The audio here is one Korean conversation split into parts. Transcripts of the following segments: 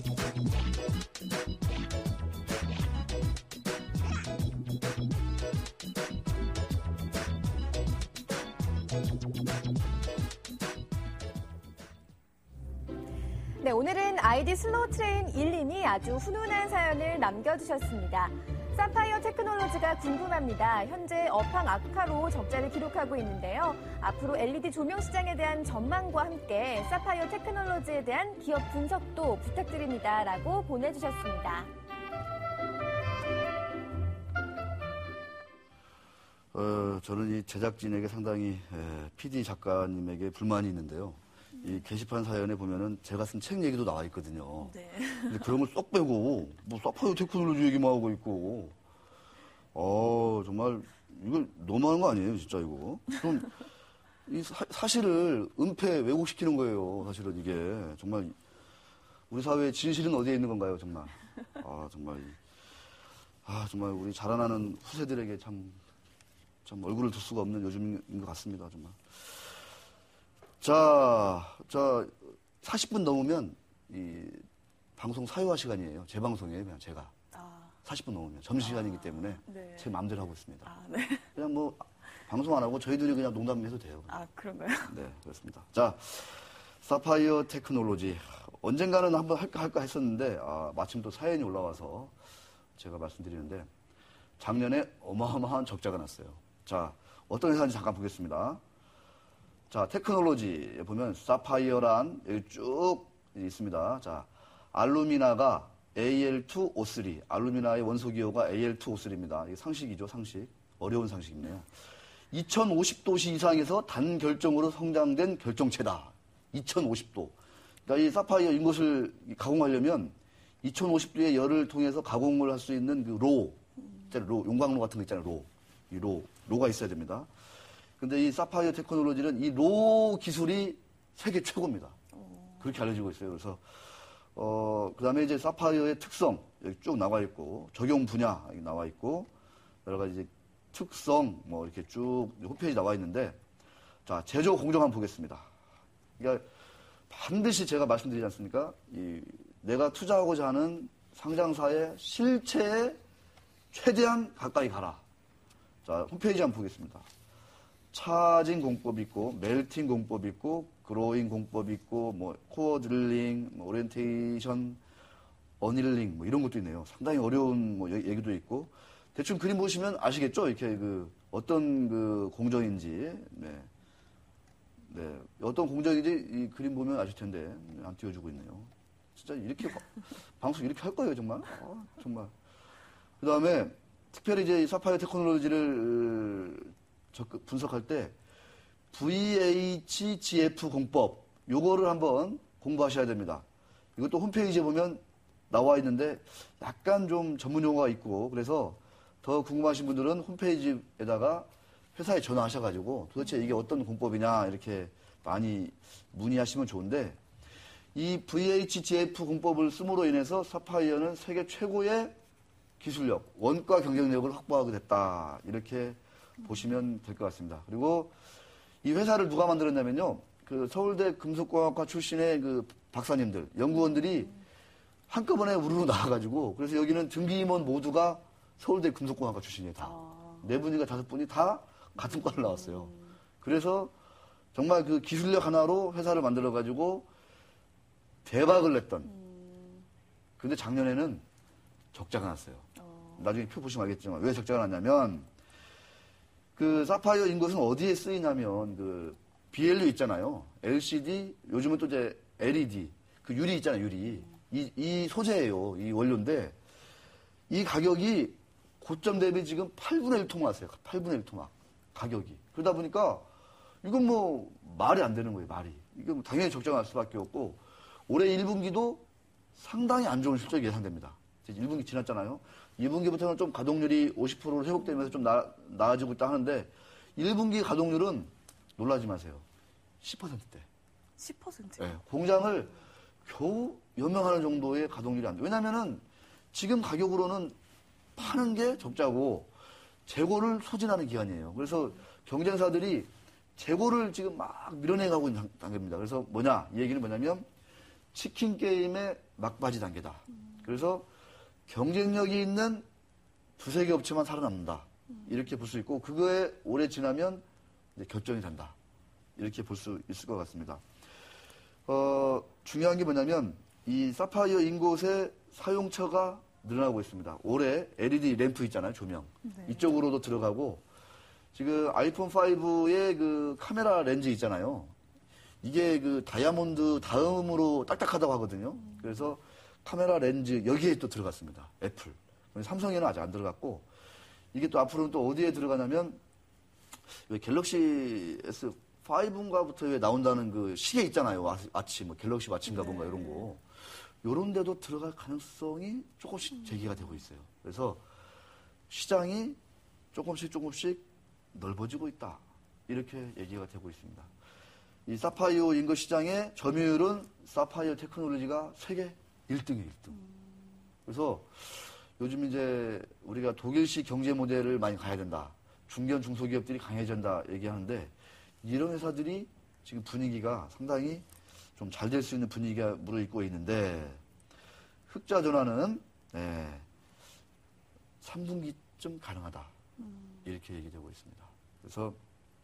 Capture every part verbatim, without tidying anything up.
네, 오늘은 아이디 슬로우트레인 일님이 아주 훈훈한 사연을 남겨주셨습니다. 사파이어 테크놀로지가 궁금합니다. 현재 업황 악화로 적자를 기록하고 있는데요. 앞으로 엘이디 조명 시장에 대한 전망과 함께 사파이어 테크놀로지에 대한 기업 분석도 부탁드립니다. 라고 보내주셨습니다. 어, 저는 이 제작진에게 상당히 에, 피디 작가님에게 불만이 있는데요. 이 게시판 사연에 보면은 제가 쓴 책 얘기도 나와 있거든요. 네. 근데 그런 걸 쏙 빼고 뭐 사파이어 테크놀로지 얘기만 하고 있고, 어 정말 이거 너무한 거 아니에요, 진짜 이거? 좀 이 사실을 은폐 왜곡시키는 거예요. 사실은 이게 정말 우리 사회의 진실은 어디에 있는 건가요, 정말? 아 정말 아 정말 우리 자라나는 후세들에게 참 참 얼굴을 둘 수가 없는 요즘인 것 같습니다, 정말. 자, 자, 사십 분 넘으면, 이, 방송 사유화 시간이에요. 제 방송이에요, 그냥 제가. 아. 사십 분 넘으면. 점심시간이기 때문에. 아, 네. 제 마음대로 하고 있습니다. 아, 네. 그냥 뭐, 방송 안 하고 저희들이 그냥 농담해도 돼요. 아, 그런가요? 네, 그렇습니다. 자, 사파이어 테크놀로지. 언젠가는 한번 할까, 할까 했었는데, 아, 마침 또 사연이 올라와서 제가 말씀드리는데, 작년에 어마어마한 적자가 났어요. 자, 어떤 회사인지 잠깐 보겠습니다. 자, 테크놀로지에 보면 사파이어란 여기 쭉 있습니다. 자, 알루미나가 에이엘 투 오 쓰리, 알루미나의 원소기호가 에이엘 투 오 쓰리입니다. 이게 상식이죠, 상식. 어려운 상식이네요. 이천오십 도씨 이상에서 단결정으로 성장된 결정체다. 이천오십 도. 그러니까 이 사파이어 인것을 가공하려면 이천오십 도의 열을 통해서 가공을 할 수 있는 그 로, 로, 용광로 같은 거 있잖아요, 로. 이 로, 로가 있어야 됩니다. 근데 이 사파이어 테크놀로지는 이 로 기술이 세계 최고입니다. 그렇게 알려지고 있어요. 그래서, 어, 그 다음에 이제 사파이어의 특성, 여기 쭉 나와 있고, 적용 분야, 여기 나와 있고, 여러 가지 이제 특성, 뭐 이렇게 쭉 홈페이지 나와 있는데, 자, 제조 공정 한번 보겠습니다. 그러니까 반드시 제가 말씀드리지 않습니까? 이, 내가 투자하고자 하는 상장사의 실체에 최대한 가까이 가라. 자, 홈페이지 한번 보겠습니다. 차징 공법이 있고, 멜팅 공법이 있고, 그로잉 공법이 있고, 뭐, 코어 드릴링, 뭐, 오리엔테이션, 어닐링, 뭐, 이런 것도 있네요. 상당히 어려운 뭐, 얘기도 있고, 대충 그림 보시면 아시겠죠? 이렇게 그, 어떤 그 공정인지, 네. 네. 어떤 공정인지 이 그림 보면 아실 텐데, 안 띄워주고 있네요. 진짜 이렇게, 방송 이렇게 할 거예요, 정말? 아, 정말. 그 다음에, 특별히 이제 이 사파이어 테크놀로지를 적극 분석할 때 브이에이치지에프 공법 요거를 한번 공부하셔야 됩니다. 이것도 홈페이지에 보면 나와 있는데 약간 좀 전문 용어가 있고 그래서 더 궁금하신 분들은 홈페이지에다가 회사에 전화하셔가지고 도대체 이게 어떤 공법이냐 이렇게 많이 문의하시면 좋은데 이 브이에이치지에프 공법을 씀으로 인해서 사파이어는 세계 최고의 기술력, 원가 경쟁력을 확보하게 됐다. 이렇게 보시면 될 것 같습니다. 그리고 이 회사를 누가 만들었냐면요. 그 서울대 금속공학과 출신의 그 박사님들, 연구원들이 한꺼번에 우르르 나와가지고 그래서 여기는 등기임원 모두가 서울대 금속공학과 출신이에요. 다. 네 분인가 다섯 분이 다 같은 과를 나왔어요. 그래서 정말 그 기술력 하나로 회사를 만들어가지고 대박을 냈던. 근데 작년에는 적자가 났어요. 나중에 표 보시면 알겠지만 왜 적자가 났냐면 그 사파이어 인것은 어디에 쓰이냐면 그 비엘유 있잖아요. 엘시디 요즘은 또 이제 엘이디 그 유리 있잖아요. 유리 이, 이 소재예요. 이 원료인데 이 가격이 고점 대비 지금 팔분의 일 토막했어요. 팔분의 일 토막 가격이 그러다 보니까 이건 뭐 말이 안 되는 거예요. 말이 이건 뭐 당연히 적자가 날 수밖에 없고 올해 일 분기도 상당히 안 좋은 실적이 예상됩니다. 일 분기 지났잖아요. 이 분기부터는 좀 가동률이 오십 퍼센트로 회복되면서 좀 나, 나아지고 있다 하는데 일 분기 가동률은 놀라지 마세요. 십 퍼센트대. 십 퍼센트? 네, 공장을 겨우 연명하는 정도의 가동률이 안 돼요. 왜냐면은 지금 가격으로는 파는 게 적자고 재고를 소진하는 기간이에요. 그래서 경쟁사들이 재고를 지금 막 밀어내가고 있는 단계입니다. 그래서 뭐냐? 이 얘기는 뭐냐면 치킨 게임의 막바지 단계다. 그래서 경쟁력이 있는 두세 개 업체만 살아남는다. 이렇게 볼 수 있고 그거에 오래 지나면 이제 결정이 된다. 이렇게 볼 수 있을 것 같습니다. 어, 중요한 게 뭐냐면 이 사파이어인 곳의 사용처가 늘어나고 있습니다. 올해 엘이디 램프 있잖아요, 조명. 네. 이쪽으로도 들어가고 지금 아이폰 파이브의 그 카메라 렌즈 있잖아요. 이게 그 다이아몬드 다음으로 딱딱하다고 하거든요. 그래서 카메라 렌즈 여기에 또 들어갔습니다. 애플. 삼성에는 아직 안 들어갔고 이게 또 앞으로는 또 어디에 들어가냐면 왜 갤럭시 에스 파이브인가부터 왜 나온다는 그 시계 있잖아요. 아치 뭐 갤럭시 와치인가 뭔가 이런 거. 요런 데도 들어갈 가능성이 조금씩 제기가 되고 있어요. 그래서 시장이 조금씩 조금씩 넓어지고 있다. 이렇게 얘기가 되고 있습니다. 이 사파이어 인거 시장의 점유율은 사파이어 테크놀로지가 세계 일 등이에요, 일 등. 그래서 요즘 이제 우리가 독일식 경제 모델을 많이 가야 된다. 중견 중소기업들이 강해진다 얘기하는데 이런 회사들이 지금 분위기가 상당히 좀 잘 될 수 있는 분위기가 무르익고 있는데 흑자 전환은 네, 삼 분기쯤 가능하다. 이렇게 얘기되고 있습니다. 그래서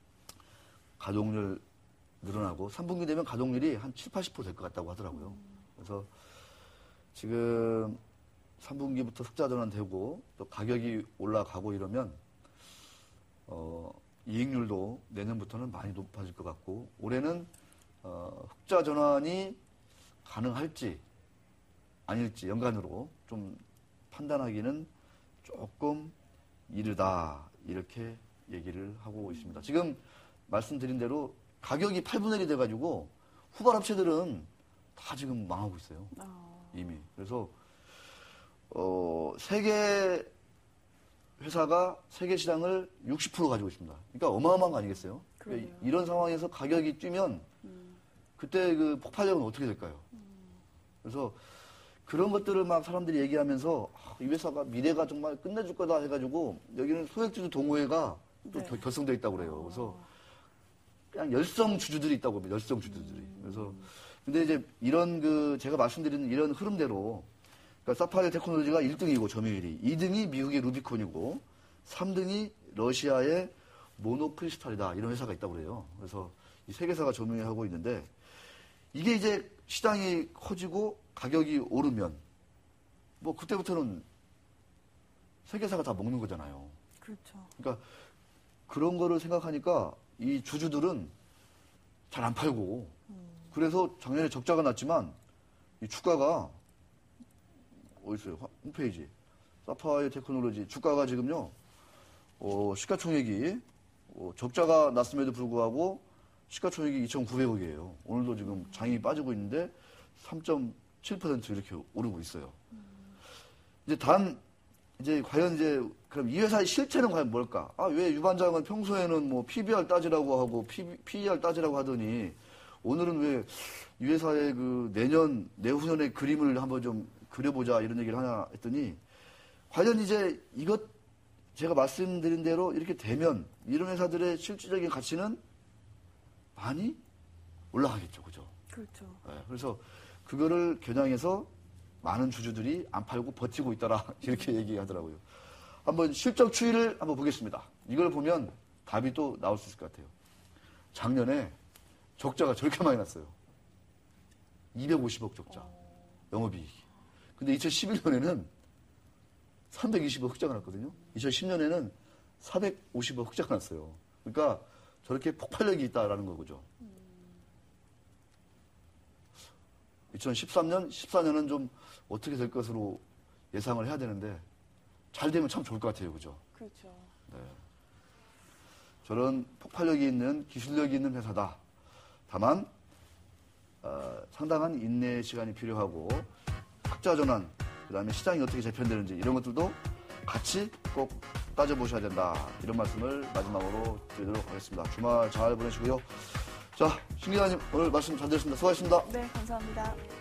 가동률 늘어나고 삼 분기 되면 가동률이 한 칠, 팔십 퍼센트 될 것 같다고 하더라고요. 그래서 지금 삼 분기부터 흑자 전환되고 또 가격이 올라가고 이러면 어, 이익률도 내년부터는 많이 높아질 것 같고 올해는 어, 흑자 전환이 가능할지 아닐지 연간으로 좀 판단하기는 조금 이르다 이렇게 얘기를 하고 있습니다. 지금 말씀드린 대로 가격이 팔분의 일이 돼가지고 후발 업체들은 다 지금 망하고 있어요. 이미. 그래서 어, 세계 회사가 세계 시장을 육십 퍼센트 가지고 있습니다. 그러니까 어마어마한 거 아니겠어요? 그러니까 이런 상황에서 가격이 뛰면 음. 그때 그 폭발력은 어떻게 될까요? 음. 그래서 그런 것들을 막 사람들이 얘기하면서 아, 이 회사가 미래가 정말 끝내줄 거다 해가지고 여기는 소액주주 동호회가 또 네. 결성되어 있다고 그래요. 그래서 그냥 열성 주주들이 있다고 합니다. 열성 주주들이. 음. 그래서 근데 이제 이런 그 제가 말씀드리는 이런 흐름대로 그러니까 사파이어 테크놀로지가 일 등이고 점유율이 이 등이 미국의 루비콘이고 삼 등이 러시아의 모노크리스탈이다 이런 회사가 있다고 그래요. 그래서 이 세 개사가 점유하고 있는데 이게 이제 시장이 커지고 가격이 오르면 뭐 그때부터는 세 개사가 다 먹는 거잖아요. 그렇죠. 그러니까 그런 거를 생각하니까 이 주주들은 잘 안 팔고 음. 그래서 작년에 적자가 났지만 이 주가가 어디 있어요? 홈페이지. 사파이어 테크놀로지 주가가 지금요. 어, 시가총액이 어, 적자가 났음에도 불구하고 시가총액이 이천구백억이에요. 오늘도 지금 장이 빠지고 있는데 삼 점 칠 퍼센트 이렇게 오르고 있어요. 음. 이제 단 이제 과연 이제 그럼 이 회사의 실체는 과연 뭘까? 아, 왜 유반장은 평소에는 뭐 피비알 따지라고 하고 피이알 따지라고 하더니 오늘은 왜 이 회사의 그 내년 내후년의 그림을 한번 좀 그려보자 이런 얘기를 하냐 했더니 과연 이제 이것 제가 말씀드린 대로 이렇게 되면 이런 회사들의 실질적인 가치는 많이 올라가겠죠, 그죠? 그렇죠. 네, 그래서 그거를 겨냥해서 많은 주주들이 안 팔고 버티고 있더라 이렇게 얘기하더라고요. 한번 실적 추이를 한번 보겠습니다. 이걸 보면 답이 또 나올 수 있을 것 같아요. 작년에 적자가 저렇게 많이 났어요. 이백오십억 적자, 영업이익. 근데 이천십일 년에는 삼백이십억 흑자가 났거든요. 이천십 년에는 사백오십억 흑자가 났어요. 그러니까 저렇게 폭발력이 있다라는 거죠. 이천십삼 년, 십사 년은 좀 어떻게 될 것으로 예상을 해야 되는데 잘 되면 참 좋을 것 같아요. 그죠? 그렇죠. 네. 저런 폭발력이 있는 기술력이 있는 회사다. 다만 어, 상당한 인내 시간이 필요하고 흑자 전환, 그다음에 시장이 어떻게 재편되는지 이런 것들도 같이 꼭 따져보셔야 된다. 이런 말씀을 마지막으로 드리도록 하겠습니다. 주말 잘 보내시고요. 자, 신 기자님 오늘 말씀 잘 들었습니다. 수고하셨습니다. 네, 감사합니다.